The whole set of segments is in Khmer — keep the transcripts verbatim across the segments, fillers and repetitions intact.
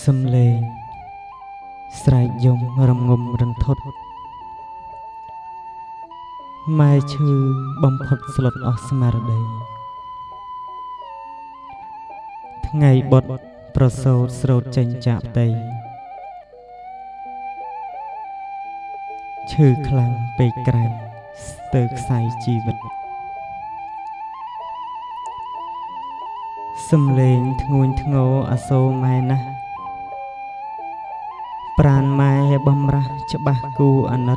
សំលេងស្រែកយំរងំរន្ធត់ម៉ែឈឺបំផុតស្លុតអស់ស្មារតីថ្ងៃបុត្រប្រសូតស្រោតចេញចាកផ្ទៃឈឺខ្លាំងពេកក្រែងស្ទើរខ្សែជីវិតសំលេងធ្ងួនធ្ងរអាសូរម៉ែណាស់ប្រានម៉ែបំរាស់ច្បាស់គូអាណិត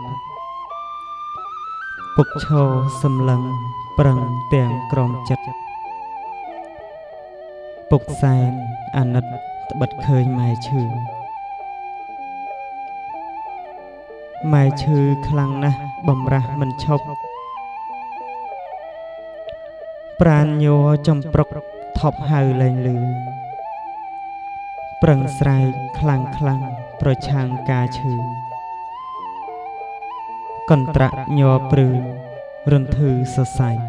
ពុកឈរសម្លឹងប្រឹងទាំងក្រមចិត្តពុកសែនអាណិតត្បិតឃើញម៉ែឈឺម៉ែឈឺខ្លាំងណាស់បំរាស់មិនឈប់ប្រានញ័រចំប្រុកថប់ហៅលែងលឺប្រឹងស្រែកខ្លាំងខ្លាំងប្រឆាំងការឈឺកន្ត្រាក់ញ័រព្រឺរន្ធឺសរសៃ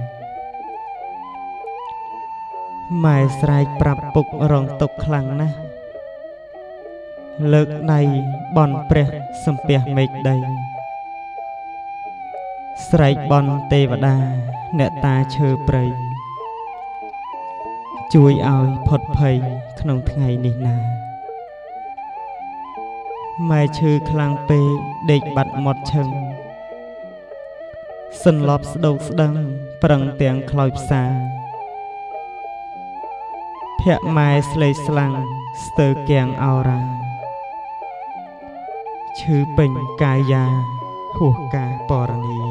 ម៉ែស្រែកប្រាប់ពុករងទុកខ្លាំងណាស់លើកដៃបន់ព្រះសំពះមេឃដីស្រែកបន់ទេវតាអ្នកតាឈើព្រៃជួយឲ្យផុតភ័យក្នុងថ្ងៃនេះណាម៉ែឈឺខ្លាំងពេកដេកបាត់មាត់ឈឹងសន្លប់ស្ដោកស្ដឹងប្រឹងទាំងខ្លោចផ្សាភ័ក្រម៉ែស្លេកស្លាំងស្ទើរកៀងអោរាឈឺពេញកាយាហួសការពរនី